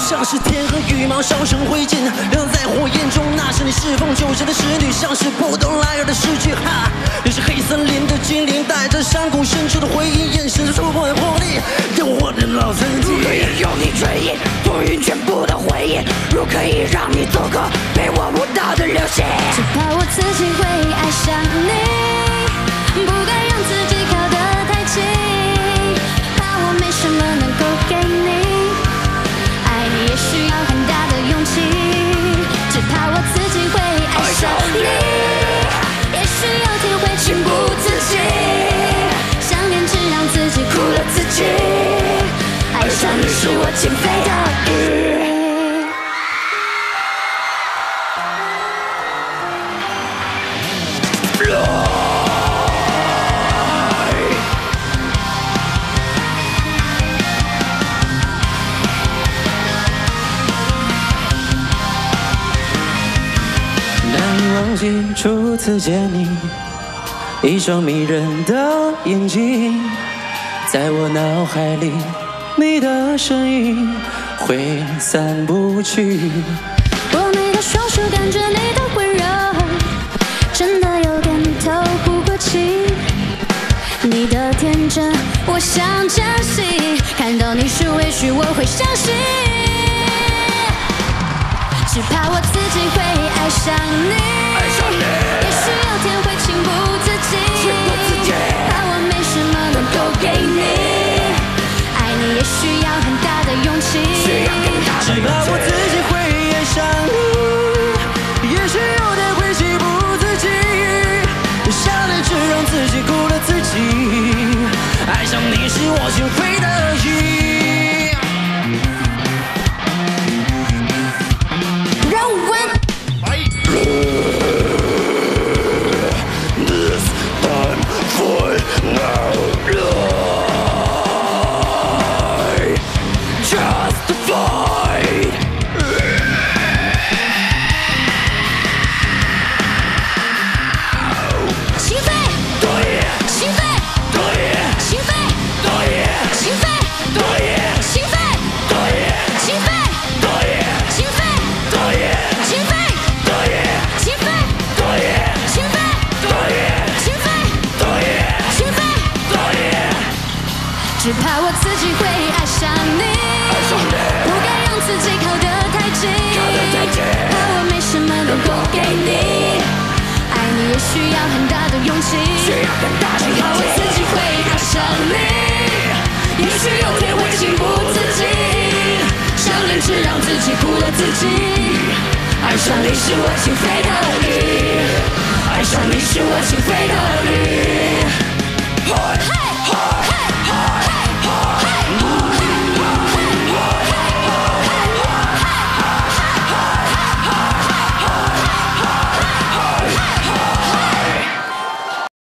像是天和羽毛烧成灰烬，留在火焰中。那是你侍奉旧时的使女，像是不懂来日的诗句。哈，你是黑森林的精灵，带着山谷深处的回忆，眼神触碰活力，诱惑的老曾经。 如可以用你追忆，拨云全部的回忆，如可以让你做个陪我舞蹈的流星。 只怕我自己会爱上你，不该让自己靠得太近，怕我没什么能够给你，爱你也需要很大的勇气。只怕我自己会爱上你，也许有天会情不自禁，想念只让自己苦了自己。爱上你是我情非得已。 忘记初次见你，一双迷人的眼睛，在我脑海里，你的身影挥散不去。 握你的双手，感觉你的温柔，真的有点透不过气。你的天真，我想珍惜，看到你是委屈，我会相信。只怕我自己会爱上你，也许有天会情不自禁，怕我没什么能够给你，爱你也需要很大的勇气。 只怕我自己会爱上你，也许有天会情不自禁，想念只让自己苦了自己，爱上你是我情非得已。 只怕我自己会爱上你，不该让自己靠得太近，怕我没什么能够给你，爱你也需要很大的勇气。只怕我自己会爱上你，也许有天会情不自禁，想念只让自己苦了自己，爱上你是我情非得已，爱上你是我情非得已。